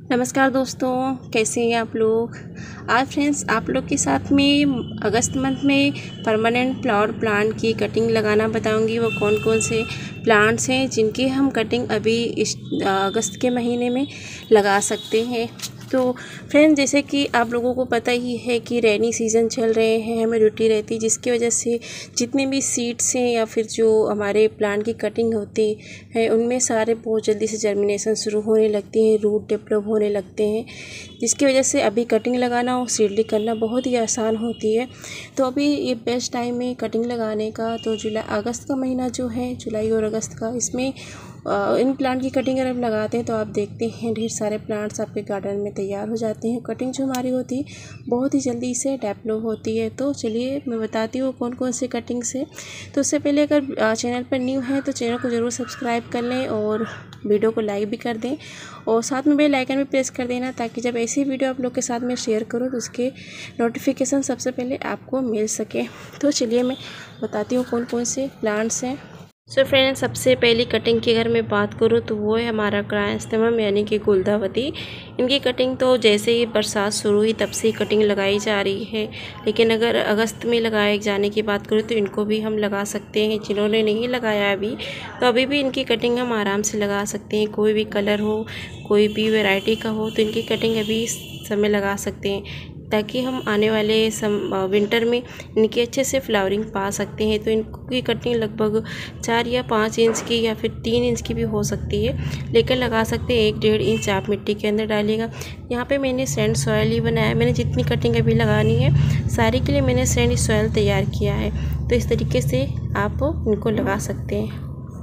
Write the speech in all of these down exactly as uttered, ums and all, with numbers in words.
नमस्कार दोस्तों, कैसे हैं आप लोग। आज फ्रेंड्स आप लोग के साथ में अगस्त मंथ में परमानेंट फ्लावर प्लांट की कटिंग लगाना बताऊंगी। वो कौन कौन से प्लांट्स हैं जिनकी हम कटिंग अभी इस अगस्त के महीने में लगा सकते हैं। तो फ्रेंड्स जैसे कि आप लोगों को पता ही है कि रेनी सीज़न चल रहे हैं, हमें ड्यूटी रहती है, जिसकी वजह से जितने भी सीड्स हैं या फिर जो हमारे प्लांट की कटिंग होती है उनमें सारे बहुत जल्दी से जर्मिनेशन शुरू होने लगती है, रूट डेवलप होने लगते हैं, जिसकी वजह से अभी कटिंग लगाना और सीडलिंग करना बहुत ही आसान होती है। तो अभी ये बेस्ट टाइम है कटिंग लगाने का। तो जुलाई अगस्त का महीना जो है, जुलाई और अगस्त का, इसमें इन प्लांट की कटिंग अगर हम लगाते हैं तो आप देखते हैं ढेर सारे प्लांट्स आपके गार्डन में तैयार हो जाते हैं। कटिंग जो हमारी होती है बहुत ही जल्दी से डेवलप होती है। तो चलिए मैं बताती हूँ कौन कौन से कटिंग से। तो उससे पहले अगर चैनल पर न्यू है तो चैनल को ज़रूर सब्सक्राइब कर लें और वीडियो को लाइक भी कर दें और साथ में बेल आइकन भी प्रेस कर देना, ताकि जब ऐसी वीडियो आप लोग के साथ में शेयर करूँ तो उसके नोटिफिकेशन सबसे पहले आपको मिल सके। तो चलिए मैं बताती हूँ कौन कौन से प्लांट्स हैं। सो so फ्रेंड्स सबसे पहली कटिंग की अगर मैं बात करूँ तो वो है हमारा क्रायसैंथेमम यानी कि गुलदावती। इनकी कटिंग तो जैसे ही बरसात शुरू हुई तब से कटिंग लगाई जा रही है, लेकिन अगर अगस्त में लगाए जाने की बात करूँ तो इनको भी हम लगा सकते हैं। जिन्होंने नहीं लगाया अभी तो अभी भी इनकी कटिंग हम आराम से लगा सकते हैं। कोई भी कलर हो, कोई भी वैरायटी का हो, तो इनकी कटिंग अभी इस समय लगा सकते हैं, ताकि हम आने वाले सम विंटर में इनकी अच्छे से फ्लावरिंग पा सकते हैं। तो इनकी कटिंग लगभग चार या पाँच इंच की या फिर तीन इंच की भी हो सकती है, लेकिन लगा सकते हैं एक डेढ़ इंच आप मिट्टी के अंदर डालिएगा। यहाँ पे मैंने सैंड सॉयल ही बनाया। मैंने जितनी कटिंग अभी लगानी है सारी के लिए मैंने सैंड सॉयल तैयार किया है। तो इस तरीके से आप इनको लगा सकते हैं।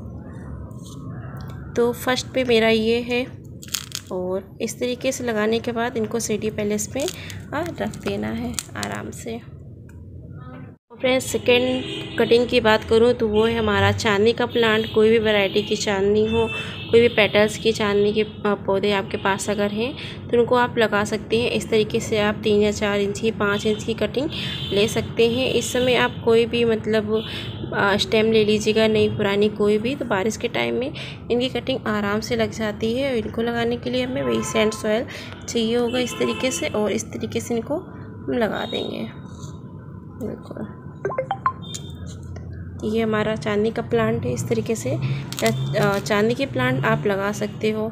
तो फर्स्ट पे मेरा ये है और इस तरीके से लगाने के बाद इनको सीढ़ी पैलेस पे रख देना है आराम से। फ्रेंड्स सेकेंड कटिंग की बात करूँ तो वो है हमारा चांदनी का प्लांट। कोई भी वैरायटी की चांदनी हो, कोई भी पेटल्स की चांदनी के पौधे आपके पास अगर हैं तो उनको आप लगा सकते हैं। इस तरीके से आप तीन या चार इंच की, पाँच इंच की कटिंग ले सकते हैं। इस समय आप कोई भी मतलब स्टेम ले लीजिएगा, नई पुरानी कोई भी। तो बारिश के टाइम में इनकी कटिंग आराम से लग जाती है। इनको लगाने के लिए हमें वही सैंड सॉयल चाहिए होगा इस तरीके से, और इस तरीके से इनको हम लगा देंगे। बिल्कुल ये हमारा चांदनी का प्लांट है। इस तरीके से चांदनी के प्लांट आप लगा सकते हो।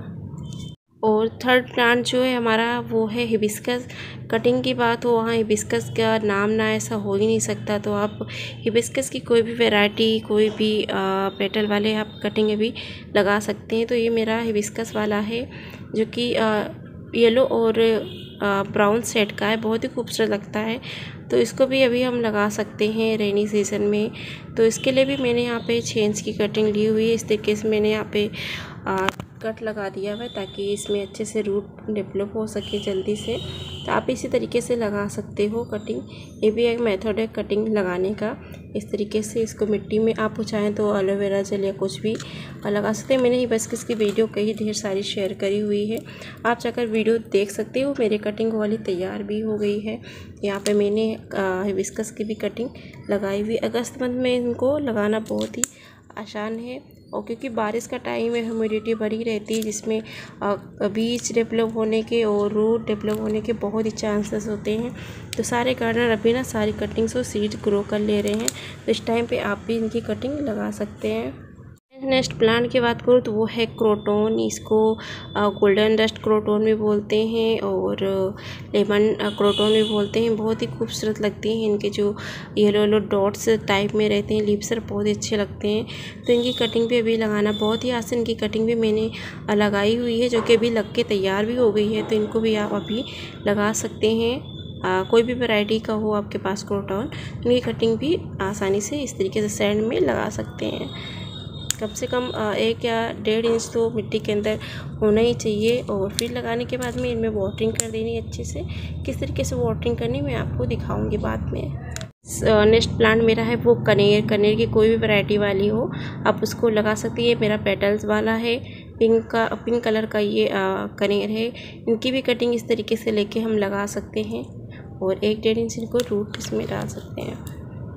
और थर्ड प्लांट जो है हमारा वो है हिबिस्कस। कटिंग की बात हो, वहाँ हिबिस्कस का नाम ना ऐसा हो ही नहीं सकता। तो आप हिबिस्कस की कोई भी वैरायटी, कोई भी पेटल वाले आप कटिंग भी लगा सकते हैं। तो ये मेरा हिबिस्कस वाला है जो कि येलो और ब्राउन सेट का है, बहुत ही खूबसूरत लगता है। तो इसको भी अभी हम लगा सकते हैं रेनी सीज़न में। तो इसके लिए भी मैंने यहाँ पे छः इंच की कटिंग ली हुई है। इस तरीके से मैंने यहाँ पे आ, कट लगा दिया हुआ है ताकि इसमें अच्छे से रूट डेवलप हो सके जल्दी से। तो आप इसी तरीके से लगा सकते हो कटिंग। ये भी एक मेथड है कटिंग लगाने का। इस तरीके से इसको मिट्टी में आप चाहें तो एलोवेरा जेल या कुछ भी लगा सकते हैं। मैंने हिबिस्कस की वीडियो कई ढेर सारी शेयर करी हुई है, आप जाकर वीडियो देख सकते हो। मेरी कटिंग वाली तैयार भी हो गई है। यहाँ पे मैंने हिबिस्कस की भी कटिंग लगाई हुई। अगस्त मंथ में इनको लगाना बहुत ही आसान है, और क्योंकि बारिश का टाइम है, ह्यूमिडिटी भरी रहती है, जिसमें बीज डेवलप होने के और रूट डेवलप होने के बहुत ही चांसेस होते हैं। तो सारे गार्डनर अभी ना सारी कटिंग्स और सीड ग्रो कर ले रहे हैं। तो इस टाइम पे आप भी इनकी कटिंग लगा सकते हैं। नेक्स्ट प्लांट की बात करूँ तो वो है क्रोटोन। इसको गोल्डन डस्ट क्रोटोन भी बोलते हैं और लेमन क्रोटोन भी बोलते हैं। बहुत ही खूबसूरत लगती हैं। इनके जो येलो येलो डॉट्स टाइप में रहते हैं लीव्स, बहुत ही अच्छे लगते हैं। तो इनकी कटिंग भी अभी लगाना बहुत ही आसान। इनकी कटिंग भी मैंने लगाई हुई है जो कि अभी लग के तैयार भी हो गई है। तो इनको भी आप अभी लगा सकते हैं। आ, कोई भी वैरायटी का हो आपके पास क्रोटोन, इनकी कटिंग भी आसानी से इस तरीके से सैंड में लगा सकते हैं। कम से कम एक या डेढ़ इंच तो मिट्टी के अंदर होना ही चाहिए। और फिर लगाने के बाद में इनमें वाटरिंग कर देनी अच्छे से। किस तरीके से वाटरिंग करनी मैं आपको दिखाऊंगी बाद में। नेक्स्ट प्लांट मेरा है वो कनेर। कनेर की कोई भी वैरायटी वाली हो आप उसको लगा सकती है। मेरा पेटल्स वाला है, पिंक का पिंक कलर का ये कनेर है। इनकी भी कटिंग इस तरीके से लेके हम लगा सकते हैं और एक डेढ़ इंच इनको रूट इसमें डाल सकते हैं।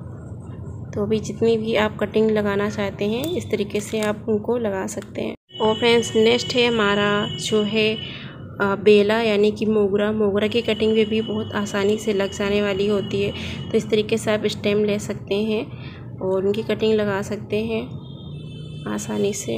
तो अभी जितनी भी आप कटिंग लगाना चाहते हैं इस तरीके से आप उनको लगा सकते हैं। और फ्रेंड्स नेक्स्ट है हमारा जो है बेला यानी कि मोगरा मोगरा की कटिंग भी, भी बहुत आसानी से लग जाने वाली होती है। तो इस तरीके से आप स्टेम ले सकते हैं और उनकी कटिंग लगा सकते हैं आसानी से।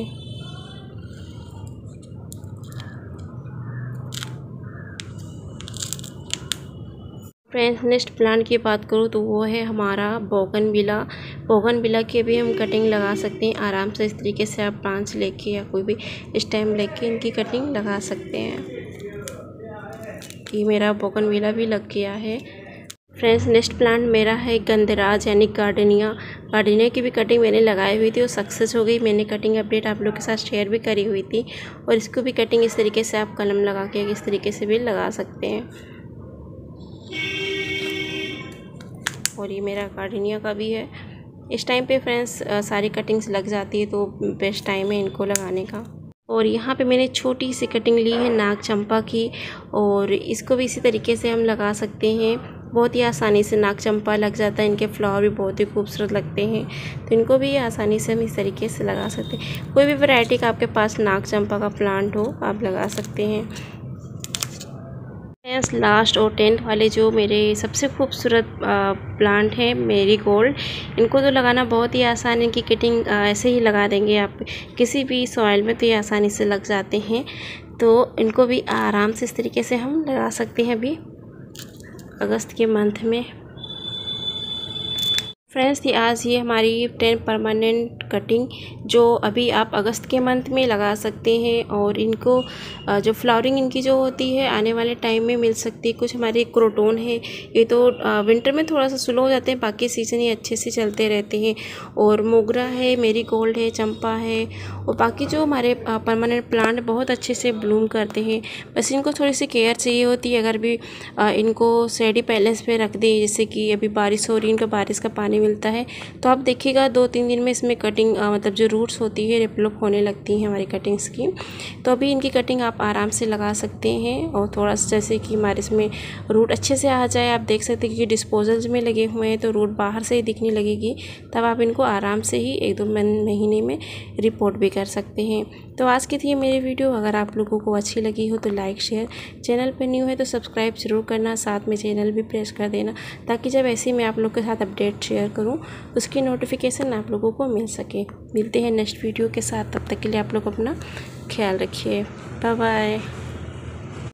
फ्रेंड्स, नेक्स्ट प्लांट की बात करूँ तो वो है हमारा बोगनविला। बोगनविला की भी हम कटिंग लगा सकते हैं आराम से। इस तरीके से आप ब्रांच लेके या कोई भी स्टेम लेके इनकी कटिंग लगा सकते हैं। ये मेरा बोगनविला भी लग गया है। फ्रेंड्स, नेक्स्ट प्लांट मेरा है गंधराज यानी गार्डनिया। गार्डनिया की भी कटिंग मैंने लगाई हुई थी और सक्सेस हो गई। मैंने कटिंग अपडेट आप लोग के साथ शेयर भी करी हुई थी। और इसको भी कटिंग इस तरीके से आप कलम लगा के इस तरीके से भी लगा सकते हैं। और ये मेरा गार्डनिया का भी है। इस टाइम पे फ्रेंड्स सारी कटिंग्स लग जाती है तो बेस्ट टाइम है इनको लगाने का। और यहाँ पे मैंने छोटी सी कटिंग ली है नाग चंपा की, और इसको भी इसी तरीके से हम लगा सकते हैं। बहुत ही आसानी से नाग चंपा लग जाता है। इनके फ्लावर भी बहुत ही खूबसूरत लगते हैं, तो इनको भी आसानी से हम इस तरीके से लगा सकते हैं। कोई भी वैरायटी का आपके पास नाग चंपा का प्लांट हो आप लगा सकते हैं। लास्ट और टेंथ वाले जो मेरे सबसे खूबसूरत प्लांट है मेरीगोल्ड, इनको तो लगाना बहुत ही आसान है। इनकी कटिंग ऐसे ही लगा देंगे आप किसी भी सॉइल में तो ये आसानी से लग जाते हैं। तो इनको भी आराम से इस तरीके से हम लगा सकते हैं अभी अगस्त के मंथ में। फ्रेंड्स, ये आज ये हमारी टेन परमानेंट कटिंग जो अभी आप अगस्त के मंथ में लगा सकते हैं। और इनको जो फ्लावरिंग इनकी जो होती है आने वाले टाइम में मिल सकती है। कुछ हमारे क्रोटोन है, ये तो विंटर में थोड़ा सा स्लो हो जाते हैं, बाकी सीज़न ये अच्छे से चलते रहते हैं। और मोगरा है, मेरीगोल्ड है, चंपा है, और बाकी जो हमारे परमानेंट प्लांट बहुत अच्छे से ब्लूम करते हैं। बस इनको थोड़ी सी केयर चाहिए होती है। अगर भी इनको शेडी पैलेस पे रख दें, जैसे कि अभी बारिश हो रही है, इनका बारिश का पानी मिलता है, तो आप देखिएगा दो तीन दिन में इसमें कटिंग आ, मतलब जो रूट्स होती है डेवलप होने लगती हैं हमारी कटिंग्स की। तो अभी इनकी कटिंग आप आराम से लगा सकते हैं। और थोड़ा सा जैसे कि हमारे इसमें रूट अच्छे से आ जाए, आप देख सकते हैं कि डिस्पोजल्स में लगे हुए हैं तो रूट बाहर से ही दिखने लगेगी, तब आप इनको आराम से ही एक दो महीने में रिपोर्ट भी कर सकते हैं। तो आज की थी मेरी वीडियो। अगर आप लोगों को अच्छी लगी हो तो लाइक शेयर, चैनल पर न्यू है तो सब्सक्राइब जरूर करना, साथ में चैनल भी प्रेस कर देना, ताकि जब ऐसे मैं आप लोग के साथ अपडेट शेयर करूं उसकी नोटिफिकेशन आप लोगों को मिल सके। मिलते हैं नेक्स्ट वीडियो के साथ, तब तक के लिए आप लोग अपना ख्याल रखिए। Bye bye.